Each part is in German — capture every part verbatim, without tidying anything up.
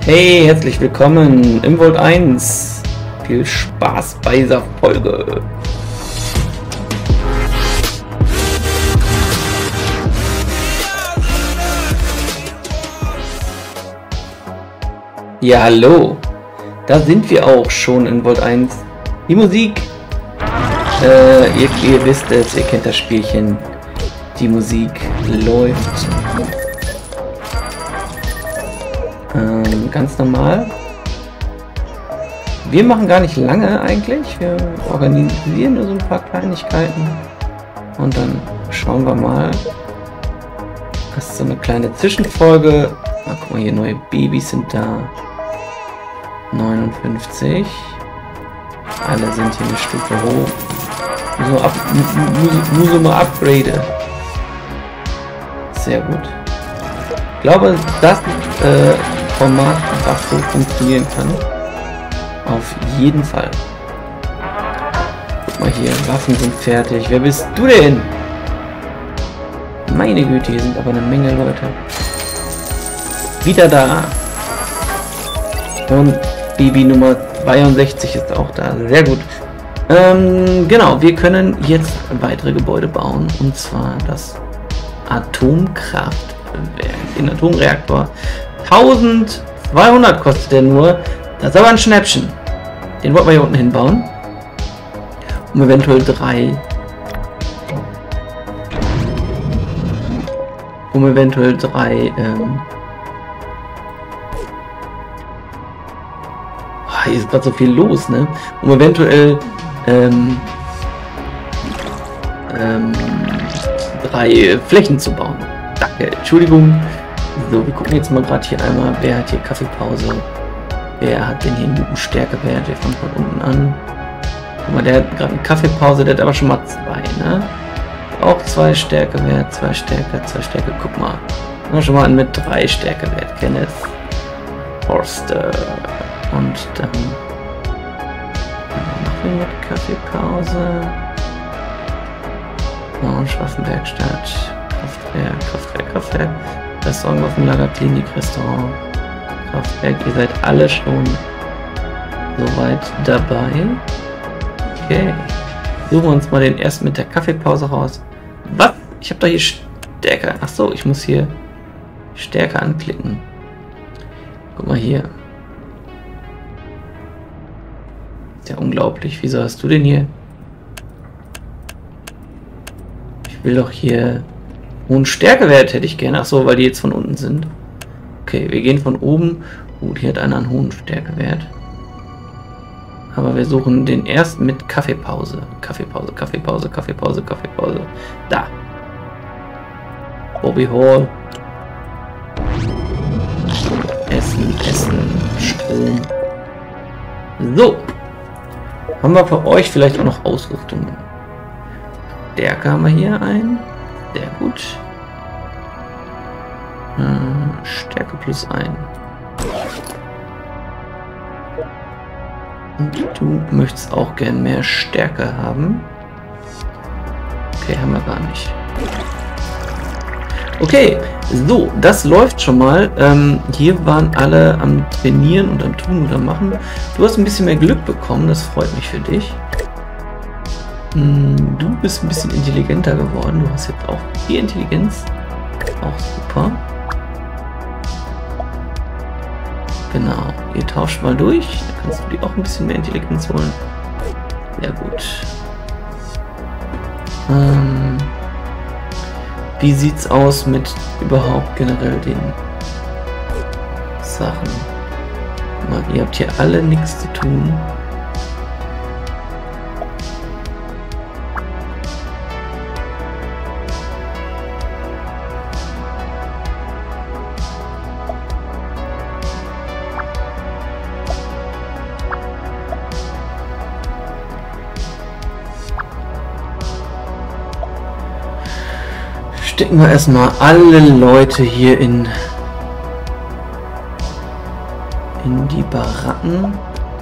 Hey, herzlich willkommen im Vault eins. Viel Spaß bei dieser Folge. Ja, hallo. Da sind wir auch schon in Vault eins. Die Musik. Äh, ihr, ihr wisst es, ihr kennt das Spielchen. Die Musik läuft. Ähm, ganz normal. Wir machen gar nicht lange eigentlich. Wir organisieren nur so ein paar Kleinigkeiten. Und dann schauen wir mal. Das ist so eine kleine Zwischenfolge. Ah, guck mal, hier neue Babys sind da. neunundfünfzig. Alle sind hier eine Stufe hoch. So ab, muss so mal upgrade. Sehr gut. Ich glaube, das äh, Format, was so funktionieren kann. Auf jeden Fall. Guck mal hier, Waffen sind fertig. Wer bist du denn? Meine Güte, hier sind aber eine Menge Leute. Wieder da. Und Baby Nummer zweiundsechzig ist auch da. Sehr gut. Ähm, genau, wir können jetzt weitere Gebäude bauen. Und zwar das Atomkraftwerk. Den Atomreaktor. eintausendzweihundert kostet der nur. Das ist aber ein Schnäppchen. Den wollten wir hier unten hinbauen. Um eventuell drei. Um eventuell drei. Ähm, Hier ist gerade so viel los, ne? Um eventuell ähm, ähm, drei Flächen zu bauen. Danke, Entschuldigung. So, wir gucken jetzt mal gerade hier einmal, wer hat hier Kaffeepause. Wer hat denn hier einen guten Stärkewert? Wir fangen von unten an. Guck mal, der hat gerade eine Kaffeepause, der hat aber schon mal zwei, ne? Auch zwei Stärkewert, zwei Stärke, zwei Stärke. Guck mal. Mal schon mal an mit drei Stärkewert. Kenneth Forster. Und dann machen wir mit Kaffeepause. Lounge, Waffenwerkstatt, Kraftwerk, Kraftwerk, Kraftwerk, Restaurant, Waffenlager, Klinik, Restaurant, Kraftwerk. Ihr seid alle schon soweit dabei. Okay. Suchen wir uns mal den ersten mit der Kaffeepause raus. Was? Ich habe da hier Stärke. Achso, ich muss hier Stärke anklicken. Guck mal hier. Ja, unglaublich. Wieso hast du denn hier? Ich will doch hier hohen Stärkewert hätte ich gerne. Ach so, weil die jetzt von unten sind. Okay, wir gehen von oben. Gut, hier hat einer einen hohen Stärkewert. Aber wir suchen den ersten mit Kaffeepause. Kaffeepause, Kaffeepause, Kaffeepause, Kaffeepause. Da. Bobby Hall. Essen, Essen, Stillen. So. Haben wir für euch vielleicht auch noch Ausrüstungen? Stärke haben wir hier ein. Sehr gut. Äh, Stärke plus ein. Und du möchtest auch gern mehr Stärke haben. Okay, haben wir gar nicht. Okay, so, das läuft schon mal. Ähm, hier waren alle am Trainieren und am Tun oder Machen. Du hast ein bisschen mehr Glück bekommen, das freut mich für dich. Hm, du bist ein bisschen intelligenter geworden. Du hast jetzt auch vier Intelligenz. Auch super. Genau, ihr tauscht mal durch. Da kannst du dir auch ein bisschen mehr Intelligenz holen. Sehr gut. Ähm... Wie sieht's aus mit überhaupt generell den Sachen? Mal, ihr habt hier alle nichts zu tun. Stecken wir erstmal alle Leute hier in in die Baracken,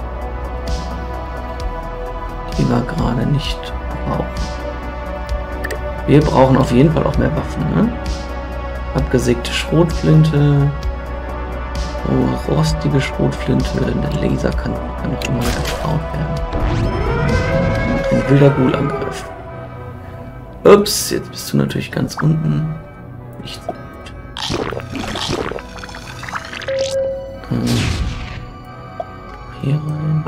die wir gerade nicht brauchen. Wir brauchen auf jeden Fall auch mehr Waffen, ne? Abgesägte Schrotflinte, Oh, rostige Schrotflinte, eine Laserkanone kann auch immer wieder gebaut werden. Ein wilder Ghoul-Angriff. Ups, jetzt bist du natürlich ganz unten. Nicht so gut. Hm. Hier rein.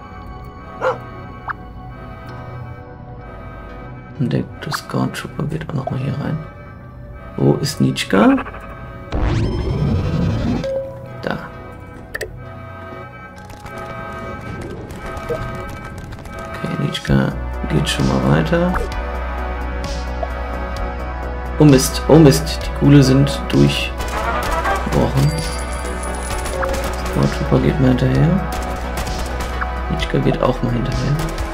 Und der gute Scout Trooper geht auch noch mal hier rein. Wo ist Nitschka? Da. Okay, Nitschka geht schon mal weiter. Oh Mist, oh Mist, die Ghule sind durchgebrochen. Scout Trooper geht mal hinterher. Nitschka geht auch mal hinterher.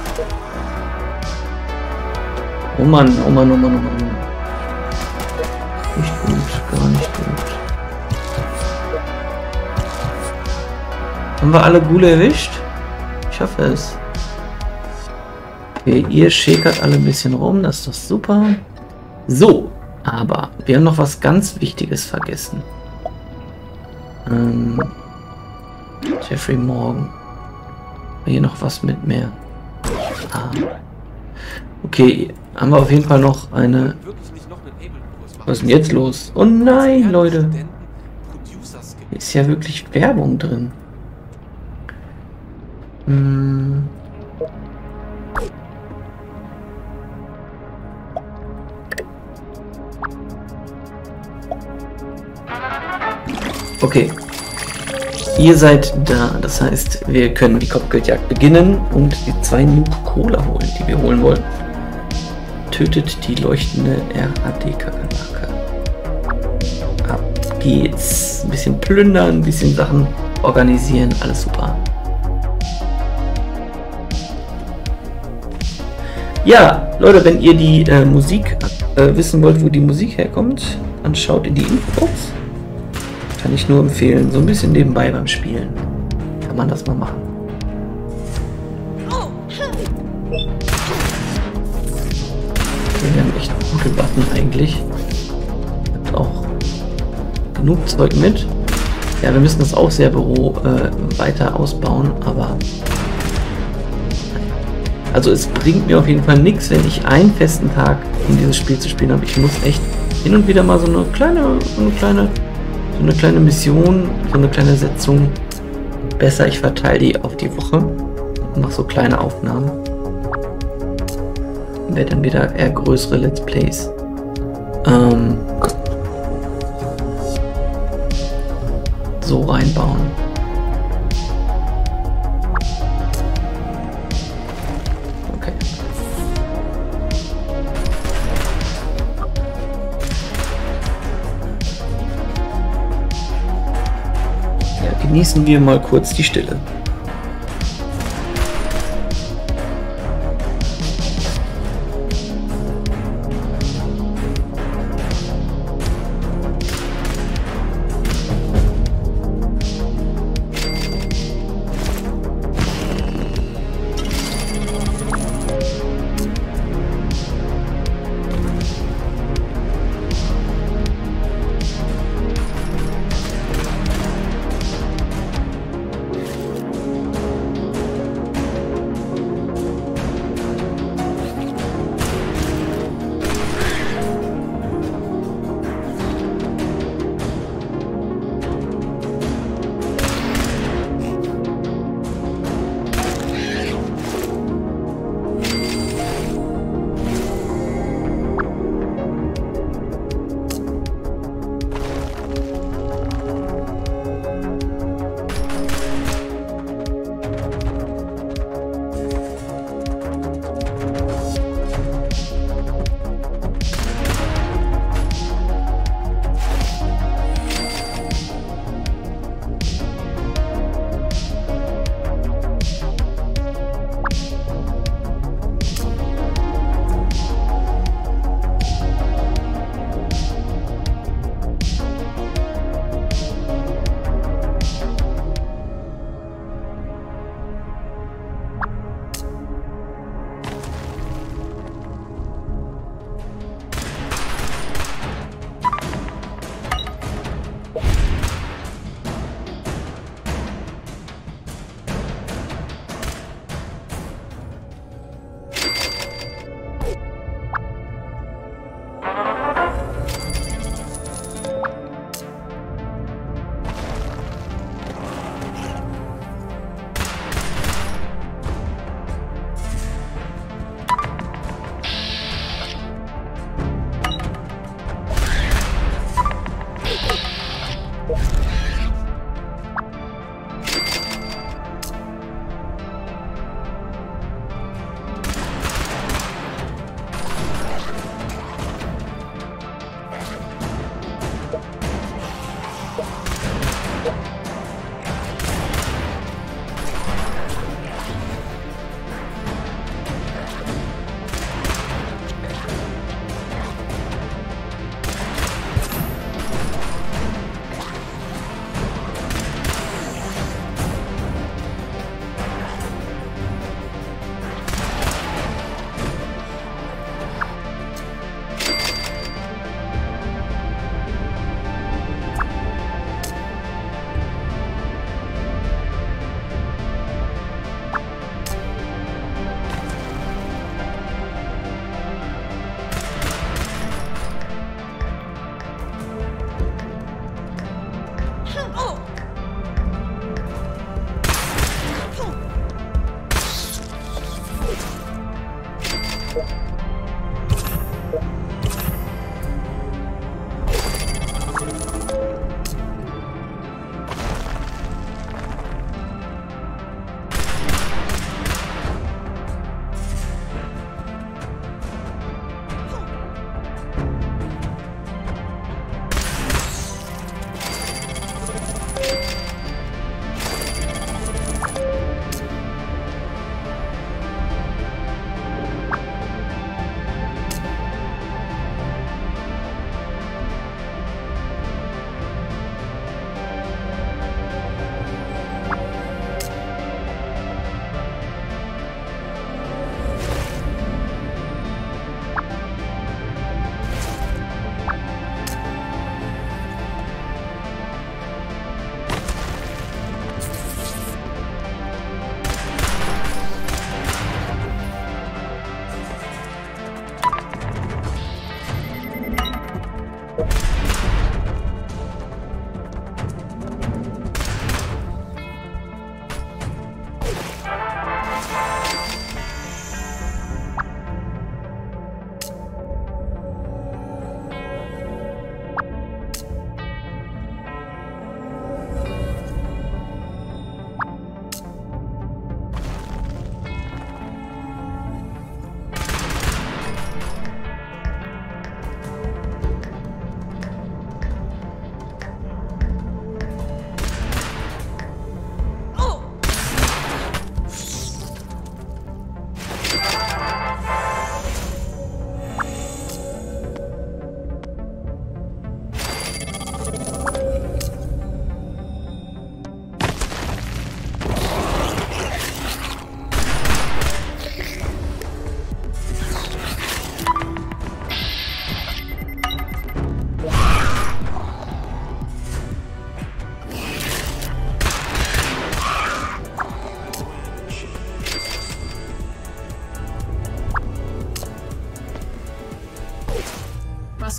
Oh Mann, oh Mann, oh Mann, oh Mann. Nicht gut, gar nicht gut. Haben wir alle Ghule erwischt? Ich hoffe es. Okay, ihr schäkert alle ein bisschen rum, das ist doch super. So, aber wir haben noch was ganz Wichtiges vergessen. Ähm, Jeffrey Morgan. Hier noch was mit mehr. Ah. Okay, haben wir auf jeden Fall noch eine... Was ist denn jetzt los? Oh nein, Leute. Hier ist ja wirklich Werbung drin. Hm. Okay. Ihr seid da. Das heißt, wir können die Kopfgeldjagd beginnen und die zwei Nuke-Cola holen, die wir holen wollen. Tötet die leuchtende R A D-Kakerlake. Ab geht's. Ein bisschen plündern, ein bisschen Sachen organisieren, alles super. Ja, Leute, wenn ihr die äh, Musik äh, wissen wollt, wo die Musik herkommt, dann schaut in die Infos. Kann ich nur empfehlen, so ein bisschen nebenbei beim Spielen. Kann man das mal machen. Wir haben echt gute Waffen eigentlich. Hat auch genug Zeug mit. Ja, wir müssen das Aufseherbüro äh, weiter ausbauen, aber also es bringt mir auf jeden Fall nichts, wenn ich einen festen Tag, um dieses Spiel zu spielen habe. Ich muss echt hin und wieder mal so eine kleine, so eine kleine, so eine kleine Mission, so eine kleine Setzung. Besser, ich verteile die auf die Woche und mache so kleine Aufnahmen. Werde dann wieder eher größere Let's Plays ähm, so reinbauen. Okay. Ja, genießen wir mal kurz die Stille.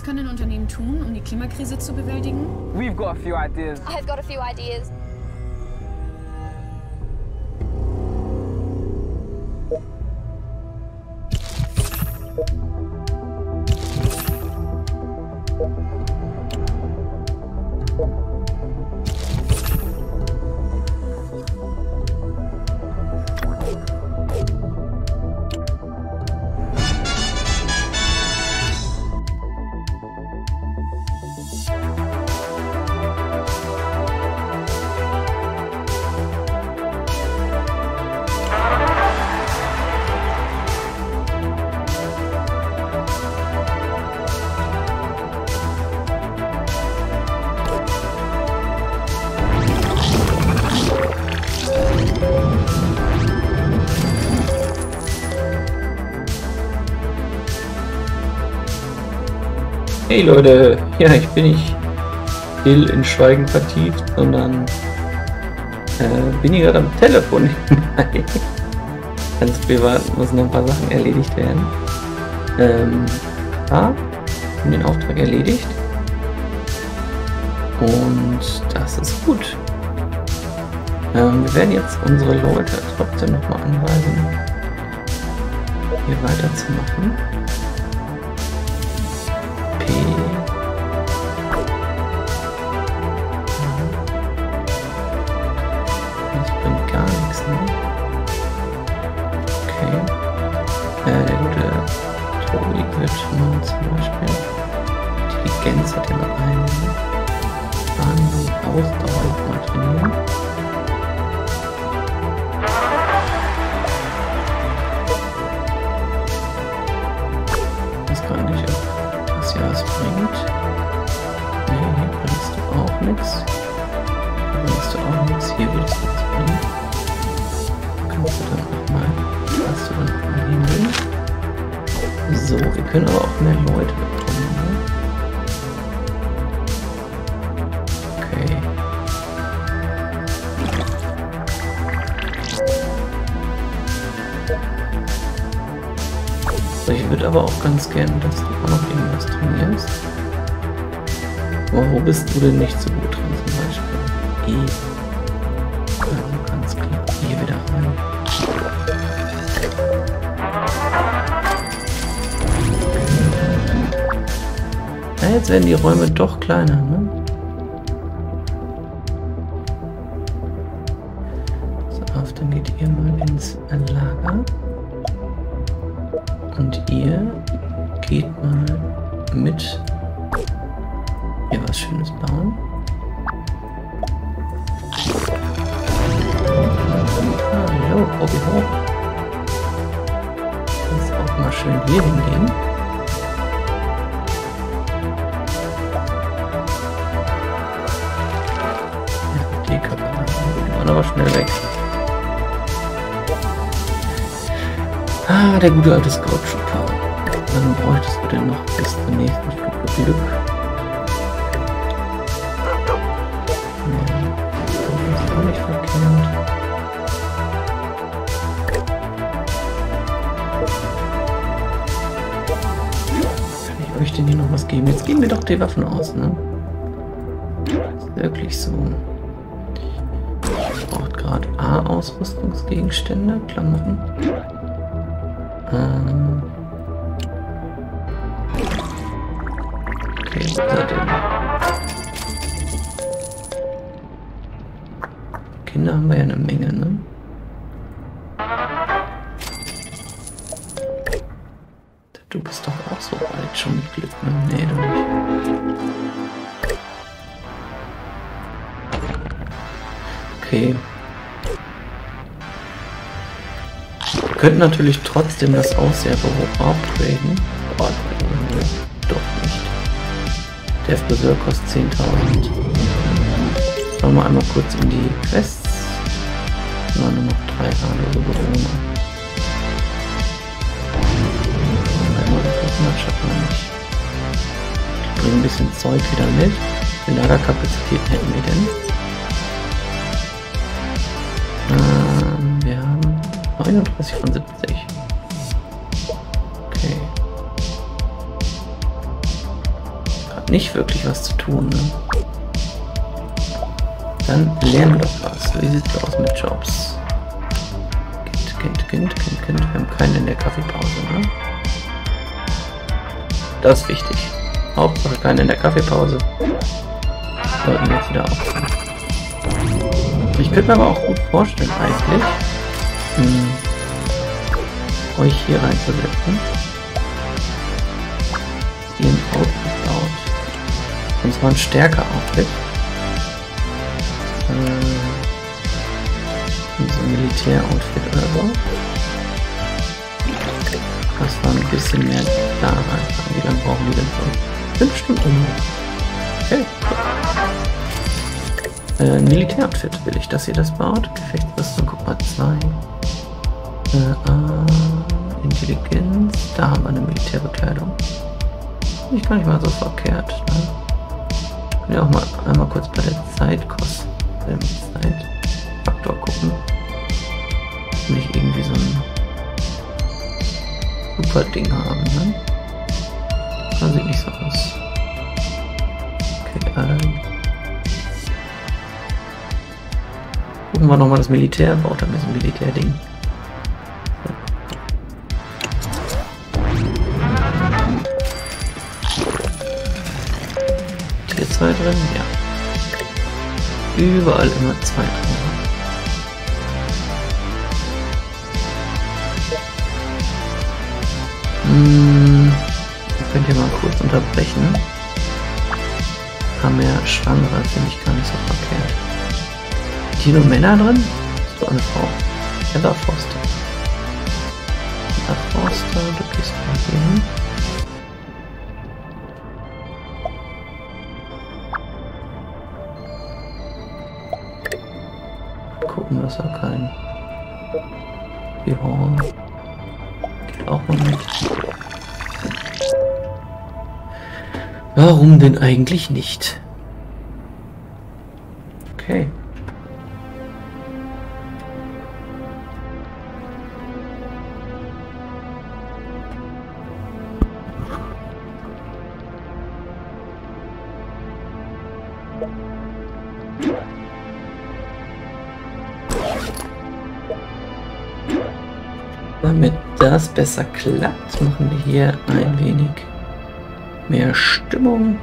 können Unternehmen tun, um die Klimakrise zu bewältigen? We've got a few ideas. I've got a few ideas. Hey Leute, ja, ich bin nicht still in Schweigen vertieft, sondern äh, bin hier gerade am Telefon. Ganz privat müssen noch ein paar Sachen erledigt werden. Ähm, ja, haben den Auftrag erledigt. Und das ist gut. Ähm, wir werden jetzt unsere Leute trotzdem nochmal anweisen, hier weiterzumachen. Das bringt gar nichts, ne? Okay. Äh, der gute Tobi wird man zum Beispiel. Intelligenz hat er noch einen. Wahrnehmung, Ausdauer mal trainieren. Ich weiß gar nicht, ob das hier was bringt. Nee, hier bringst du auch nichts. Hier bringst du auch nichts. Hier würdest du nichts bringen. Kannst du dann auch mal, was du dann auch mal hin willst. So, wir können aber auch mehr Leute bekommen. Ne? Okay. So, ich würde aber auch ganz gerne, dass du auch noch irgendwas trainierst. Aber wo bist du denn nicht so gut drin zum Beispiel? E. Ja, ganz klar. Hier wieder rein. Ja, jetzt werden die Räume doch kleiner, ne? So, auf, dann geht ihr mal ins Lager. Und ihr geht mal mit hier was Schönes bauen. Ah, jo, Bobby hoch. Kannst auch mal schön hier hingehen. Ja, die Köpfe waren aber schnell weg. Ah, der gute alte Scout Trooper. Dann bräuchtest du denn noch bis zur nächsten Stufe Glück. Nicht verkehrt. Kann ich euch denn hier noch was geben? Jetzt geben wir doch die Waffen aus, ne? Ist wirklich so. Ich brauche gerade A Ausrüstungsgegenstände, Klamotten. Ähm. Okay, was ist das denn? Kinder haben wir ja eine Menge, ne? Du bist doch auch so weit schon mit Glück, ne? Nee, du nicht. Okay. Wir könnten natürlich trotzdem das Ausseherbüro upgraden. Boah, doch nicht. Der Friseur kostet zehntausend. Schauen wir einmal kurz in die Quests. Nur noch drei harmlose Bewohner. Einmal das schaffen wir nicht. Ich bringe ein bisschen Zeug wieder mit. Wie viel Lagerkapazitäten hätten wir denn? Ähm, wir haben neununddreißig von siebzig. Okay. nicht wirklich was zu tun. Ne? Dann lernen wir doch was. Wie sieht's aus mit Jobs? Kind, Kind, Kind, Kind, Kind. Wir haben keinen in der Kaffeepause, ne? Das ist wichtig. Hauptsache keinen in der Kaffeepause. Sollten wir jetzt wieder aufhören. Ich könnte mir aber auch gut vorstellen, eigentlich, hm, euch hier reinzusetzen. Ihr ein Outfit baut. Und zwar ein stärker Outfit. Äh, so ein Militär-Outfit oder so. Das war ein bisschen mehr da rein. Wie lange brauchen die denn schon? Fünf Stunden. Okay. Äh, Militär-Outfit will ich, dass ihr das baut. Gefechtsrüstung, guck mal, zwei. Äh, äh, Intelligenz. Da haben wir eine Militärbekleidung. Nicht gar nicht mal so verkehrt. Ne? Können ja auch mal einmal kurz bei der Zeitkosten, beim Zeitfaktor gucken. Nicht irgendwie so ein super Ding haben, ne? Das sieht nicht so aus. Okay, ähm. Gucken wir nochmal das Militär, baut ein bisschen Militärding. Hier zwei drin, ja. Überall immer zwei drin. Hm, könnt ihr mal kurz unterbrechen. Haben wir Schwangere, finde ich gar nicht so verkehrt. Sind hier nur Männer drin? Ist doch eine Frau. Heather Foster. Heather Foster, du gehst mal hier hin. Gucken, dass er kein Gehorn. Geht auch mal mit. Warum denn eigentlich nicht? Okay. Damit das besser klappt, machen wir hier ein wenig mehr Stimmung.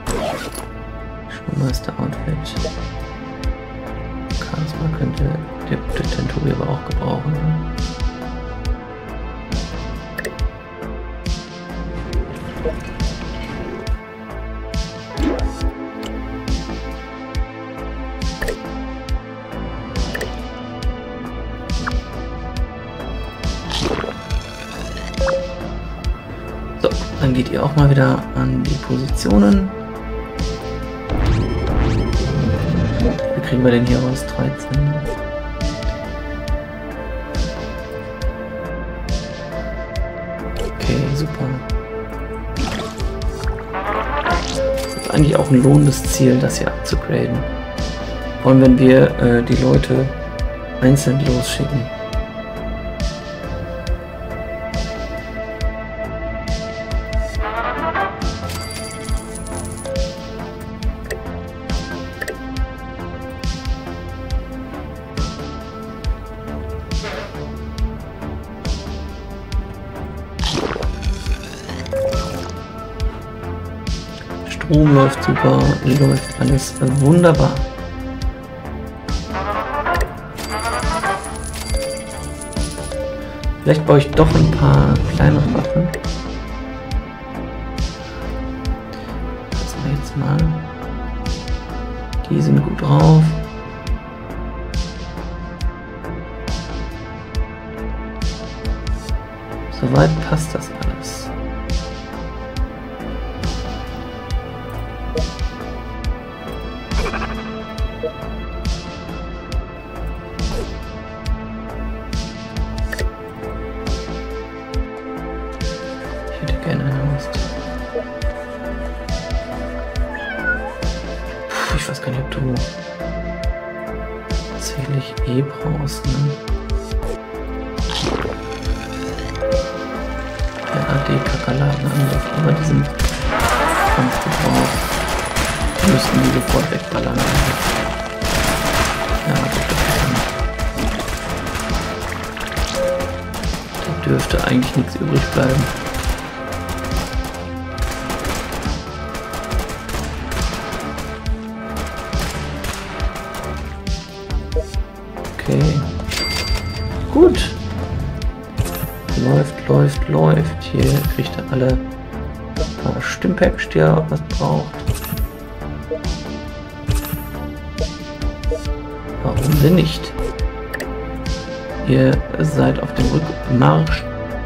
Schulmeister-Outfit. Charisma könnte der gute Tenturi aber auch gebrauchen. Dann geht ihr auch mal wieder an die Positionen. Wie kriegen wir denn hier raus? dreizehn. Okay, super. Das ist eigentlich auch ein lohnendes Ziel, das hier abzugraden. Vor allem, wenn wir äh, die Leute einzeln losschicken. Strom läuft super, läuft alles wunderbar. Vielleicht baue ich doch ein paar kleinere Waffen. Das wir jetzt mal. Die sind gut drauf. Soweit passt das alles. Ich weiß gar nicht, ob du tatsächlich eh brauchst, ne? Der A D-Kakerlaken angriff, aber die sind Kampf gebraucht. Wir müssten die sofort wegballern. Ja, da dürfte eigentlich nichts übrig bleiben. Okay. Gut. Läuft, läuft, läuft. Hier kriegt er alle paar Stimpacks, die er was braucht. Warum denn nicht? Ihr seid auf dem Rückmarsch.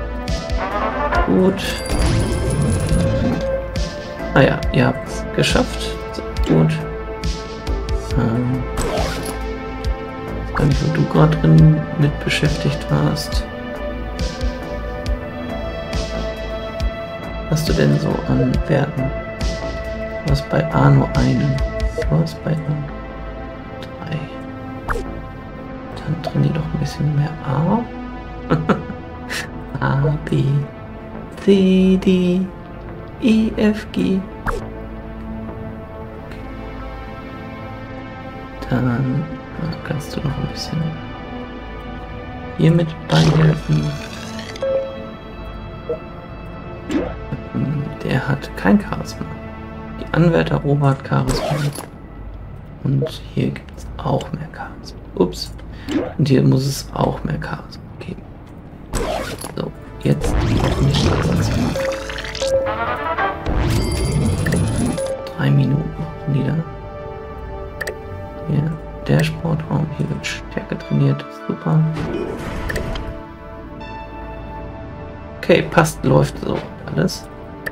Gut. Ah ja, ihr habt es geschafft. So, gut. Ähm, ich weiß gar nicht, wo du gerade drin mit beschäftigt warst. Was hast du denn so an Werten? Du hast bei A nur einen. Du hast bei A drei. Dann trainier doch ein bisschen mehr A. A, B, C, D, E, F, G. Okay. Dann kannst du noch ein bisschen hiermit beihelfen. Der hat kein Charisma. Die Anwärter Robert Charisma. Und hier gibt es auch mehr Charisma. Ups. Und hier muss es auch mehr Charisma geben. So, jetzt noch nicht ganz gut. Drei Minuten noch nieder. Hier, der Sportraum. Hier wird Stärke trainiert. Super. Okay, passt, läuft so alles.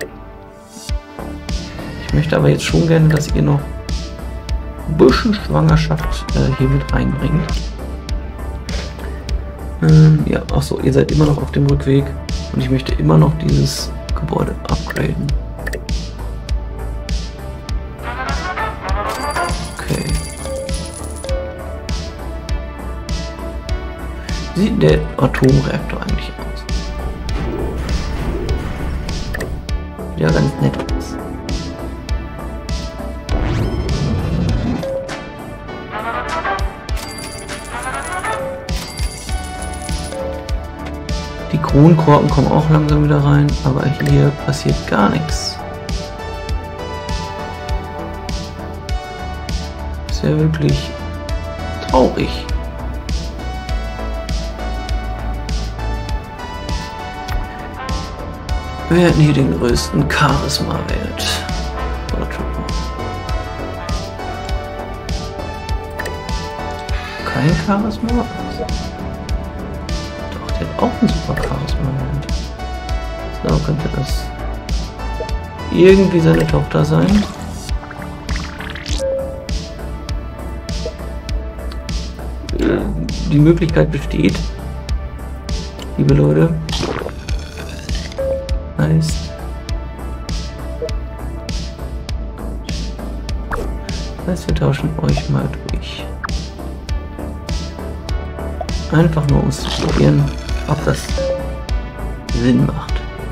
Ich möchte aber jetzt schon gerne, dass ihr noch ein bisschen Schwangerschaft äh, hier mit reinbringt. Ähm, ja, achso, ihr seid immer noch auf dem Rückweg und ich möchte immer noch dieses Gebäude upgraden. Okay. Wie sieht der Atomreaktor eigentlich aus? Ja, ganz nett aus. Die Kronkorken kommen auch langsam wieder rein, aber hier passiert gar nichts. Ist ja wirklich traurig. Wir hätten hier den größten Charisma-Wert. Kein Charisma? Doch, der hat auch ein super Charisma-Wert. So, könnte das irgendwie seine Tochter sein. Die Möglichkeit besteht, liebe Leute. Heißt, das heißt, wir tauschen euch mal durch. Einfach nur um es zu probieren, ob das Sinn macht.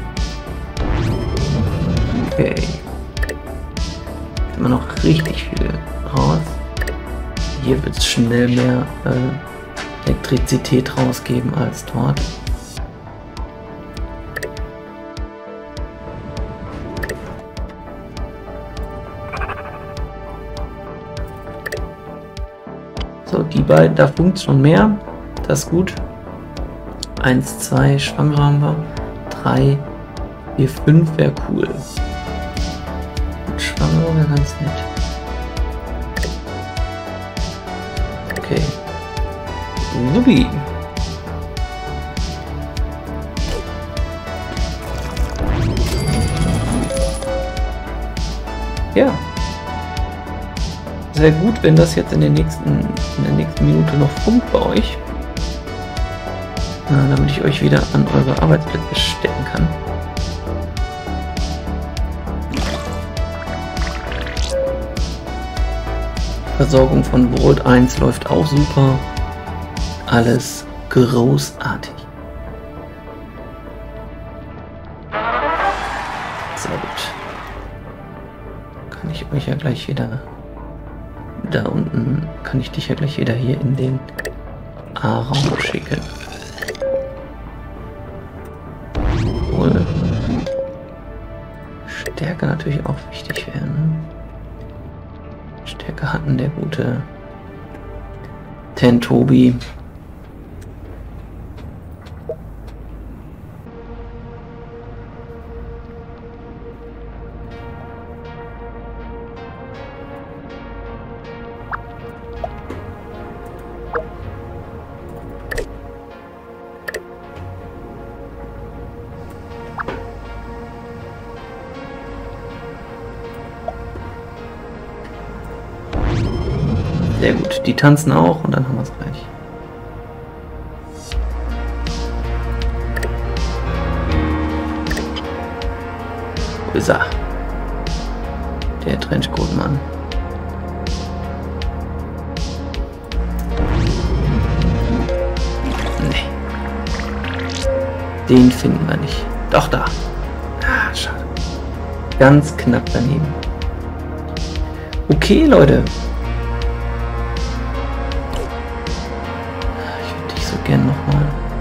Okay. Immer noch richtig viel raus. Hier wird es schnell mehr äh, Elektrizität rausgeben als dort. So, die beiden, da funkt schon mehr. Das ist gut. Eins, zwei, Schwangere haben wir. Drei, vier, fünf wäre cool. Und Schwangere wäre ganz nett. Okay. Subi. Ja. Sehr gut, wenn das jetzt in der nächsten, in der nächsten Minute noch funkt bei euch. Na, damit ich euch wieder an eure Arbeitsplätze stecken kann. Versorgung von Vault eins läuft auch super. Alles großartig. Sehr gut. ich euch ja gleich wieder da unten, kann ich dich ja gleich wieder hier in den A-Raum schicken. Obwohl Stärke natürlich auch wichtig wäre. Ne? Stärke hatten der gute Tentobi. Sehr gut, die tanzen auch und dann haben wir es gleich. Wo ist er? Der Trenchcoat-Mann. Nee. Den finden wir nicht. Doch, da. Ah, schade. Ganz knapp daneben. Okay, Leute. Gerne nochmal.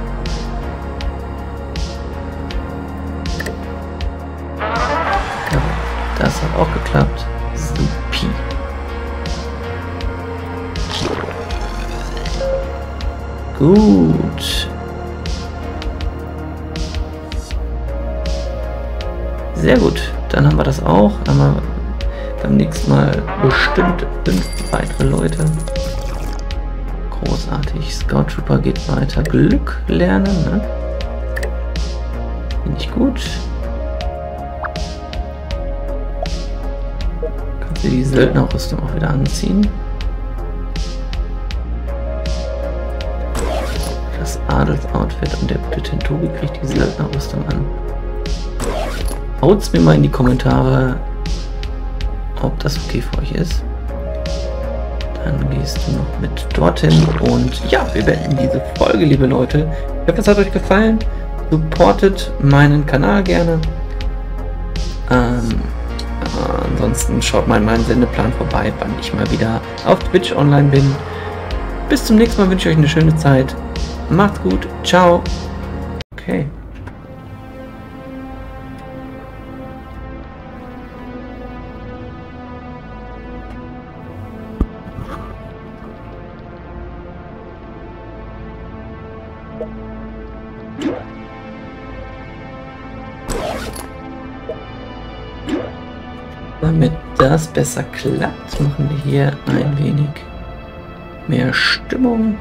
Ja, das hat auch geklappt. Supi. Gut. Sehr gut. Dann haben wir das auch. Dann haben wir beim nächsten Mal bestimmt fünf weitere Leute. Großartig. Scout Trooper geht weiter. Glück lernen, ne? Finde ich gut. Kannst du die Söldnerrüstung auch wieder anziehen. Das Adelsoutfit und der gute Tentobi kriegt die Söldnerrüstung an. Haut's mir mal in die Kommentare, ob das okay für euch ist. Dann gehst du noch mit dorthin und ja, wir beenden diese Folge, liebe Leute. Ich hoffe, es hat euch gefallen. Supportet meinen Kanal gerne. Ähm, äh, ansonsten schaut mal in meinen Sendeplan vorbei, wann ich mal wieder auf Twitch online bin. Bis zum nächsten Mal wünsche ich euch eine schöne Zeit. Macht's gut. Ciao. Okay. Damit das besser klappt, machen wir hier ein wenig mehr Stimmung.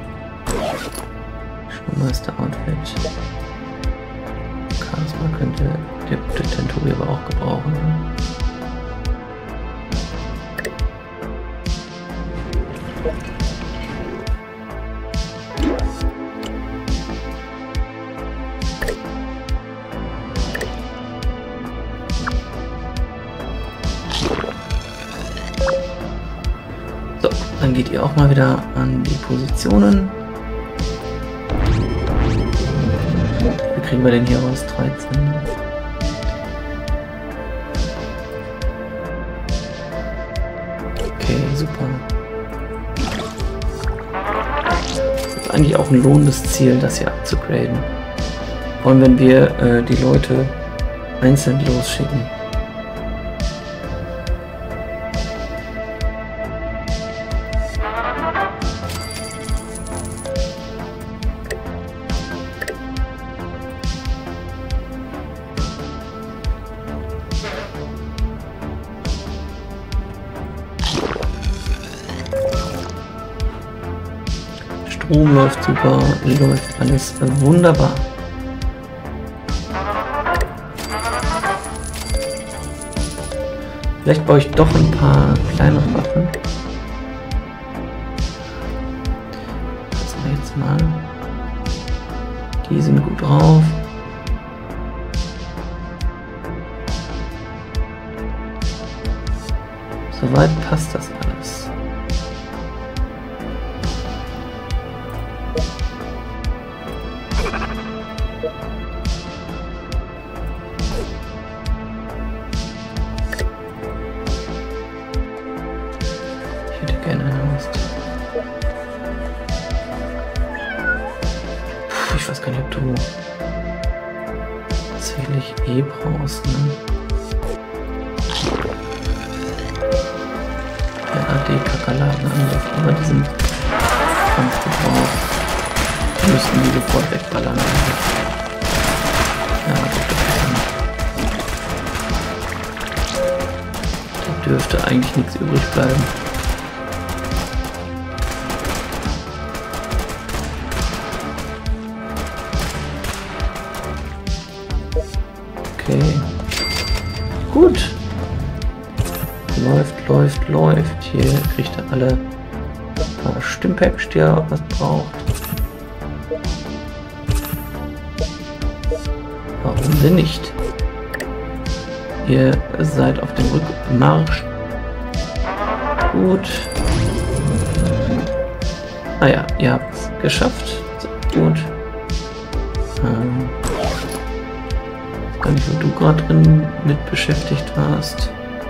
Schulmeister-Outfit. Charisma könnte der gute Tentobi aber auch gebrauchen. So, dann geht ihr auch mal wieder an die Positionen. Wie kriegen wir denn hier raus? dreizehn. Okay, super. Das ist eigentlich auch ein lohnendes Ziel, das hier abzugraden. Vor allem, wenn wir äh, die Leute einzeln losschicken. Strom läuft super, läuft alles wunderbar. Vielleicht baue ich doch ein paar kleinere Waffen. Das wir jetzt mal. Die sind gut drauf. Soweit passt das alles. ich weiß gar nicht, ob du tatsächlich eh brauchst, ne? Der A D-Kakerlakenangriff, aber diesen Kampf gebraucht. Wir müssten die sofort wegballern. Ja, gut, da dürfte eigentlich nichts übrig bleiben. Okay. Gut. Läuft, läuft, läuft. Hier kriegt er alle paar Stimpacks, die er was braucht. Warum denn nicht? Ihr seid auf dem Rückmarsch. Gut. Naja, ihr habt es geschafft. So, gut. Ähm, ich weiß gar nicht, wo du gerade drin mit beschäftigt warst.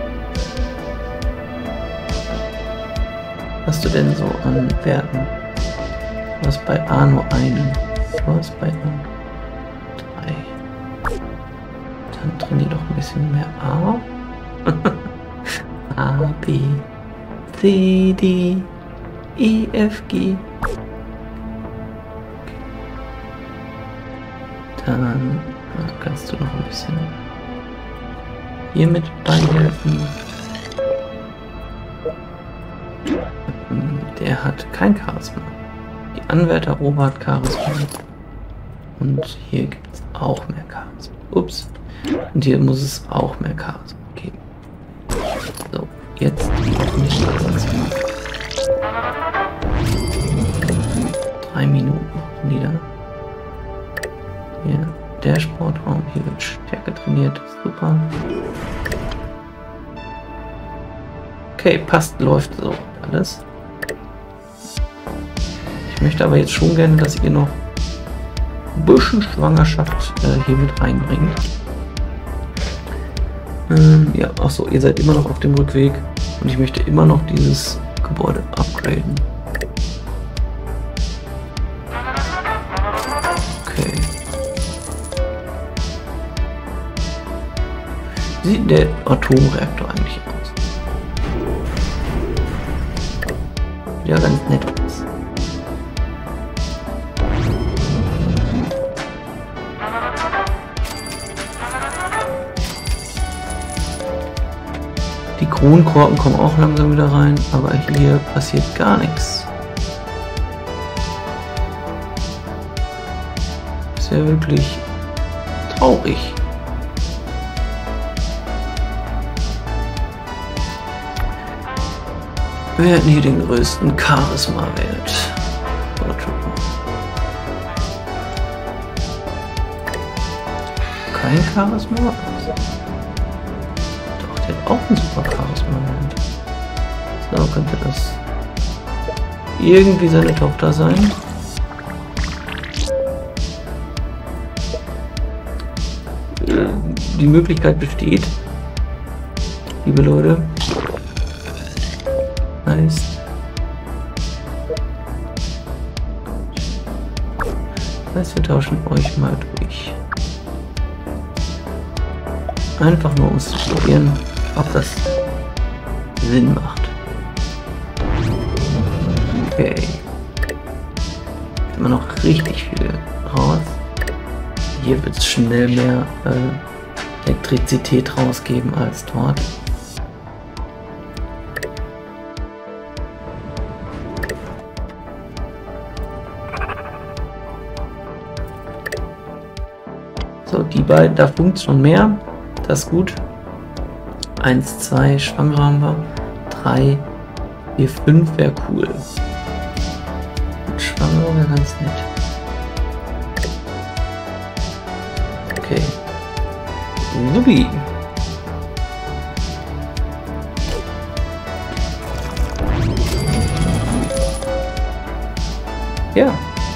Was hast du denn so an Werten? Du hast bei A nur einen. Du hast bei A drei. Dann trainier doch ein bisschen mehr A. A, B, C, D, E, F, G. Dann kannst du noch ein bisschen hier mit beihelfen. Der hat kein Charisma. Die Anwärter Ober hat Charisma. Und hier gibt es auch mehr Charisma. Ups. Und hier muss es auch mehr Charisma geben. So, jetzt auch nicht Charisma. Drei Minuten noch nieder. Hier, der Sportraum. Hier wird Stärke trainiert. Super. Okay, passt, läuft so alles. Ich möchte aber jetzt schon gerne, dass ihr noch ein bisschen Schwangerschaft äh, hier mit reinbringt. Ähm, ja, achso, ihr seid immer noch auf dem Rückweg und ich möchte immer noch dieses Gebäude upgraden. Okay. Wie sieht der Atomreaktor eigentlich aus? Ja, ganz nett aus. Die Kronkorken kommen auch langsam wieder rein, aber hier passiert gar nichts. Ist ja wirklich traurig. Wir hätten hier den größten Charisma-Wert. Kein Charisma? Doch, der hat auch einen super Charisma-Wert. So, könnte das irgendwie seine Tochter sein? Die Möglichkeit besteht, liebe Leute. Nice. Das heißt, wir tauschen euch mal durch. Einfach nur um es zu probieren, ob das Sinn macht. Okay. Immer noch richtig viel raus. Hier wird es schnell mehr äh, Elektrizität rausgeben als dort. So, die beiden, da funkt schon mehr. Das ist gut. eins, zwei, Schwangere haben wir. drei, vier, fünf wäre cool. Und Schwangere wäre ganz nett. Okay. Subi. Ja.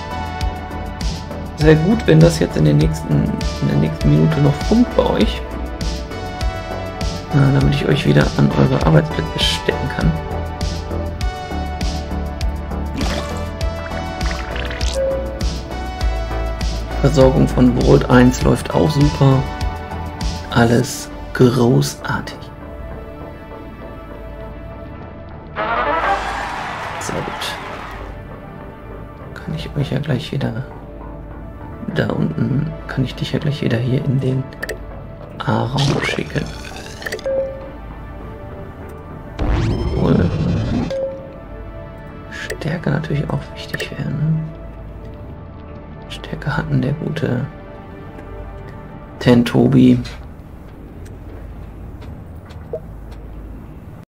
Sehr gut, wenn das jetzt in, den nächsten, in der nächsten Minute noch funkt bei euch. Na, damit ich euch wieder an eure Arbeitsplätze stecken kann. Versorgung von Vault eins läuft auch super. Alles großartig. Sehr gut. Kann ich euch ja gleich wieder... Da unten kann ich dich ja gleich wieder hier in den A-Raum schicken. Obwohl Stärke natürlich auch wichtig wäre, ne? Stärke hatten der gute Tentobi.